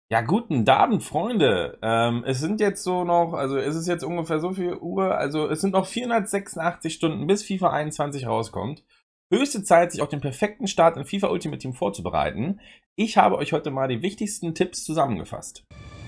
Ja, guten Abend, Freunde. Es sind jetzt so noch, also es ist jetzt ungefähr so viel Uhr, also es sind noch 486 Stunden, bis FIFA 21 rauskommt. Höchste Zeit, sich auf den perfekten Start in FIFA Ultimate Team vorzubereiten. Ich habe euch heute mal die wichtigsten Tipps zusammengefasst.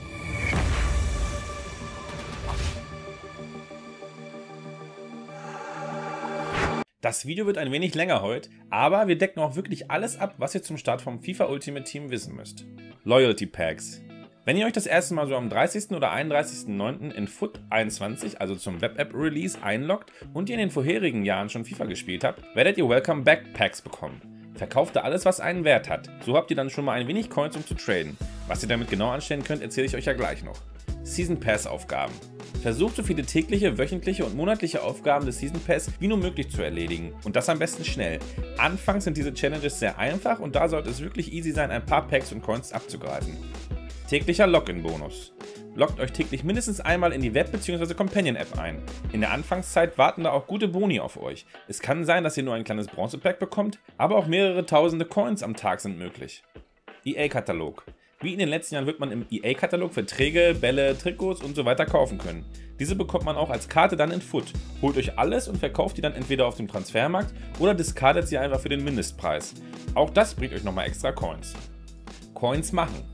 Das Video wird ein wenig länger heute, aber wir decken auch wirklich alles ab, was ihr zum Start vom FIFA Ultimate Team wissen müsst. Loyalty Packs. Wenn ihr euch das erste Mal so am 30. oder 31.09. in FUT 21, also zum Web-App-Release, einloggt und ihr in den vorherigen Jahren schon FIFA gespielt habt, werdet ihr Welcome Back Packs bekommen. Verkauft da alles, was einen Wert hat. So habt ihr dann schon mal ein wenig Coins, um zu traden. Was ihr damit genau anstellen könnt, erzähle ich euch ja gleich noch. Season Pass Aufgaben. Versucht so viele tägliche, wöchentliche und monatliche Aufgaben des Season Pass wie nur möglich zu erledigen und das am besten schnell. Anfangs sind diese Challenges sehr einfach und da sollte es wirklich easy sein, ein paar Packs und Coins abzugreifen. Täglicher Login-Bonus. Loggt euch täglich mindestens einmal in die Web- bzw. Companion-App ein. In der Anfangszeit warten da auch gute Boni auf euch. Es kann sein, dass ihr nur ein kleines Bronze-Pack bekommt, aber auch mehrere tausende Coins am Tag sind möglich. EA-Katalog. Wie in den letzten Jahren wird man im EA-Katalog Verträge, Bälle, Trikots und so weiter kaufen können. Diese bekommt man auch als Karte dann in FUT. Holt euch alles und verkauft die dann entweder auf dem Transfermarkt oder discardet sie einfach für den Mindestpreis. Auch das bringt euch nochmal extra Coins. Coins machen.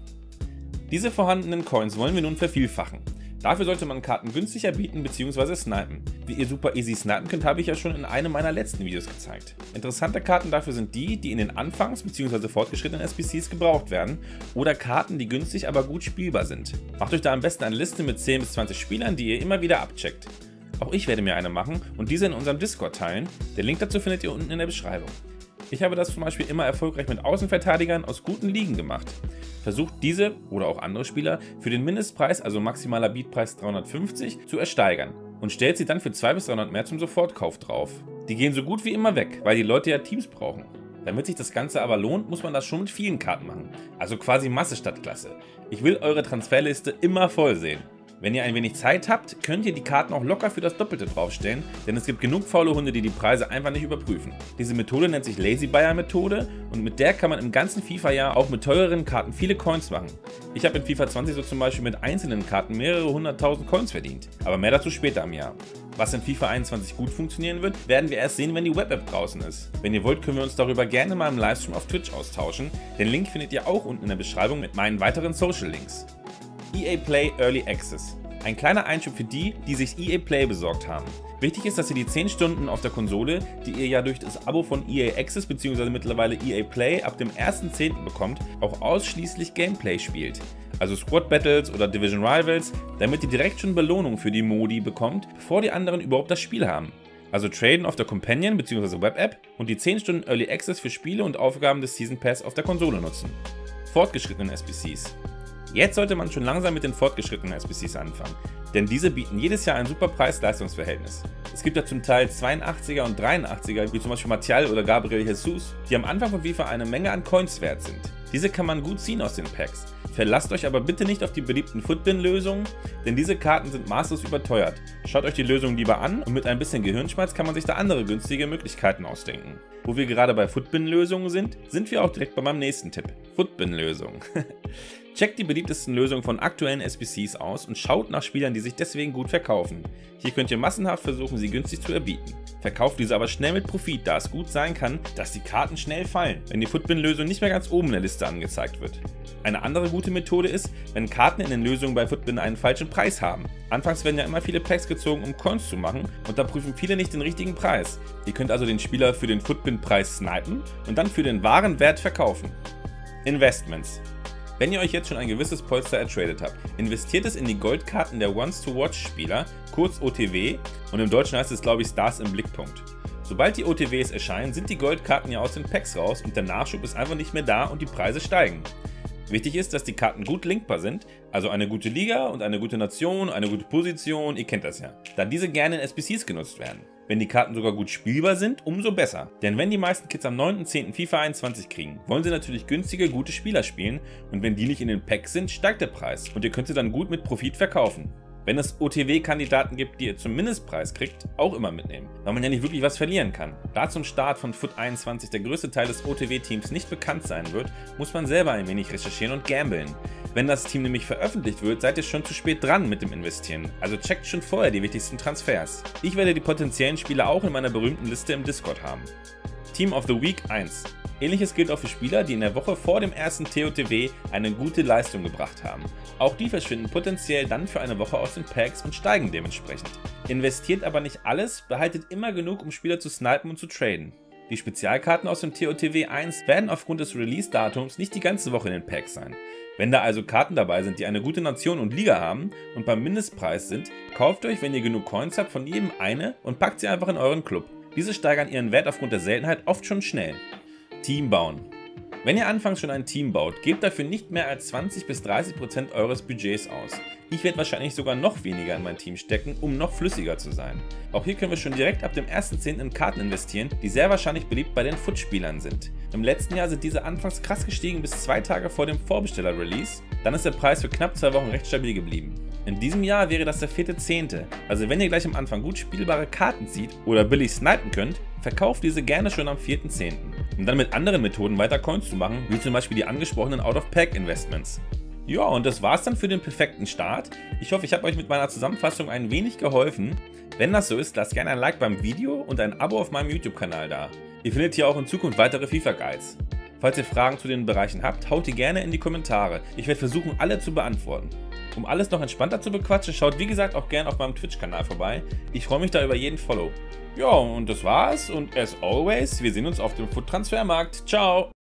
Diese vorhandenen Coins wollen wir nun vervielfachen. Dafür sollte man Karten günstig erbieten bzw. snipen. Wie ihr super easy snipen könnt, habe ich ja schon in einem meiner letzten Videos gezeigt. Interessante Karten dafür sind die, die in den Anfangs- bzw. fortgeschrittenen SBCs gebraucht werden oder Karten, die günstig, aber gut spielbar sind. Macht euch da am besten eine Liste mit 10 bis 20 Spielern, die ihr immer wieder abcheckt. Auch ich werde mir eine machen und diese in unserem Discord teilen. Den Link dazu findet ihr unten in der Beschreibung. Ich habe das zum Beispiel immer erfolgreich mit Außenverteidigern aus guten Ligen gemacht. Versucht diese oder auch andere Spieler für den Mindestpreis, also maximaler Beatpreis 350, zu ersteigern und stellt sie dann für 200 bis 300 mehr zum Sofortkauf drauf. Die gehen so gut wie immer weg, weil die Leute ja Teams brauchen. Damit sich das Ganze aber lohnt, muss man das schon mit vielen Karten machen, also quasi Masse statt Klasse. Ich will eure Transferliste immer voll sehen. Wenn ihr ein wenig Zeit habt, könnt ihr die Karten auch locker für das Doppelte draufstellen, denn es gibt genug faule Hunde, die die Preise einfach nicht überprüfen. Diese Methode nennt sich Lazy Buyer Methode und mit der kann man im ganzen FIFA-Jahr auch mit teureren Karten viele Coins machen. Ich habe in FIFA 20 so zum Beispiel mit einzelnen Karten mehrere hunderttausend Coins verdient, aber mehr dazu später im Jahr. Was in FIFA 21 gut funktionieren wird, werden wir erst sehen, wenn die Web-App draußen ist. Wenn ihr wollt, können wir uns darüber gerne mal im Livestream auf Twitch austauschen. Den Link findet ihr auch unten in der Beschreibung mit meinen weiteren Social Links. EA Play Early Access. Ein kleiner Einschub für die, die sich EA Play besorgt haben. Wichtig ist, dass ihr die 10 Stunden auf der Konsole, die ihr ja durch das Abo von EA Access bzw. mittlerweile EA Play ab dem 1.10. bekommt, auch ausschließlich Gameplay spielt. Also Squad Battles oder Division Rivals, damit ihr direkt schon Belohnung für die Modi bekommt, bevor die anderen überhaupt das Spiel haben. Also traden auf der Companion bzw. Web-App und die 10 Stunden Early Access für Spiele und Aufgaben des Season Pass auf der Konsole nutzen. Fortgeschrittenen SBCs. Jetzt sollte man schon langsam mit den fortgeschrittenen SBCs anfangen, denn diese bieten jedes Jahr ein super Preis-Leistungs-Verhältnis. Es gibt ja zum Teil 82er und 83er, wie zum Beispiel Martial oder Gabriel Jesus, die am Anfang von FIFA eine Menge an Coins wert sind. Diese kann man gut ziehen aus den Packs. Verlasst euch aber bitte nicht auf die beliebten Footbin-Lösungen, denn diese Karten sind maßlos überteuert. Schaut euch die Lösung lieber an und mit ein bisschen Gehirnschmalz kann man sich da andere günstige Möglichkeiten ausdenken. Wo wir gerade bei Footbin-Lösungen sind wir auch direkt bei meinem nächsten Tipp. Footbin-Lösungen. Checkt die beliebtesten Lösungen von aktuellen SBCs aus und schaut nach Spielern, die sich deswegen gut verkaufen. Hier könnt ihr massenhaft versuchen, sie günstig zu erbieten. Verkauft diese aber schnell mit Profit, da es gut sein kann, dass die Karten schnell fallen, wenn die Footbin-Lösung nicht mehr ganz oben in der Liste angezeigt wird. Eine andere gute Methode ist, wenn Karten in den Lösungen bei Footbin einen falschen Preis haben. Anfangs werden ja immer viele Packs gezogen, um Coins zu machen und da prüfen viele nicht den richtigen Preis. Ihr könnt also den Spieler für den Footbin-Preis snipen und dann für den wahren Wert verkaufen. Investments. Wenn ihr euch jetzt schon ein gewisses Polster ertradet habt, investiert es in die Goldkarten der Wants-to-Watch-Spieler, kurz OTW, und im Deutschen heißt es glaube ich Stars im Blickpunkt. Sobald die OTWs erscheinen, sind die Goldkarten ja aus den Packs raus und der Nachschub ist einfach nicht mehr da und die Preise steigen. Wichtig ist, dass die Karten gut linkbar sind, also eine gute Liga und eine gute Nation, eine gute Position, ihr kennt das ja, da diese gerne in SBCs genutzt werden. Wenn die Karten sogar gut spielbar sind, umso besser. Denn wenn die meisten Kids am 9.10. FIFA 21 kriegen, wollen sie natürlich günstige, gute Spieler spielen und wenn die nicht in den Packs sind, steigt der Preis und ihr könnt sie dann gut mit Profit verkaufen. Wenn es OTW-Kandidaten gibt, die ihr zum Mindestpreis kriegt, auch immer mitnehmen, weil man ja nicht wirklich was verlieren kann. Da zum Start von FUT 21 der größte Teil des OTW-Teams nicht bekannt sein wird, muss man selber ein wenig recherchieren und gamblen. Wenn das Team nämlich veröffentlicht wird, seid ihr schon zu spät dran mit dem Investieren, also checkt schon vorher die wichtigsten Transfers. Ich werde die potenziellen Spieler auch in meiner berühmten Liste im Discord haben. Team of the Week 1. Ähnliches gilt auch für Spieler, die in der Woche vor dem ersten TOTW eine gute Leistung gebracht haben. Auch die verschwinden potenziell dann für eine Woche aus den Packs und steigen dementsprechend. Investiert aber nicht alles, behaltet immer genug, um Spieler zu snipen und zu traden. Die Spezialkarten aus dem TOTW 1 werden aufgrund des Release-Datums nicht die ganze Woche in den Packs sein. Wenn da also Karten dabei sind, die eine gute Nation und Liga haben und beim Mindestpreis sind, kauft euch, wenn ihr genug Coins habt, von jedem eine und packt sie einfach in euren Club. Diese steigern ihren Wert aufgrund der Seltenheit oft schon schnell. Team bauen. Wenn ihr anfangs schon ein Team baut, gebt dafür nicht mehr als 20-30% eures Budgets aus. Ich werde wahrscheinlich sogar noch weniger in mein Team stecken, um noch flüssiger zu sein. Auch hier können wir schon direkt ab dem 1.10. in Karten investieren, die sehr wahrscheinlich beliebt bei den FUT-Spielern sind. Im letzten Jahr sind diese anfangs krass gestiegen bis 2 Tage vor dem Vorbesteller-Release, dann ist der Preis für knapp 2 Wochen recht stabil geblieben. In diesem Jahr wäre das der 4.10., also wenn ihr gleich am Anfang gut spielbare Karten zieht oder billig snipen könnt, verkauft diese gerne schon am 4.10., um dann mit anderen Methoden weiter Coins zu machen, wie zum Beispiel die angesprochenen Out-of-Pack-Investments. Ja, und das war's dann für den perfekten Start. Ich hoffe, ich habe euch mit meiner Zusammenfassung ein wenig geholfen. Wenn das so ist, lasst gerne ein Like beim Video und ein Abo auf meinem YouTube-Kanal da. Ihr findet hier auch in Zukunft weitere FIFA-Guides. Falls ihr Fragen zu den Bereichen habt, haut die gerne in die Kommentare. Ich werde versuchen, alle zu beantworten. Um alles noch entspannter zu bequatschen, schaut wie gesagt auch gerne auf meinem Twitch-Kanal vorbei. Ich freue mich da über jeden Follow. Ja, und das war's und as always, wir sehen uns auf dem FUT-Transfermarkt. Ciao!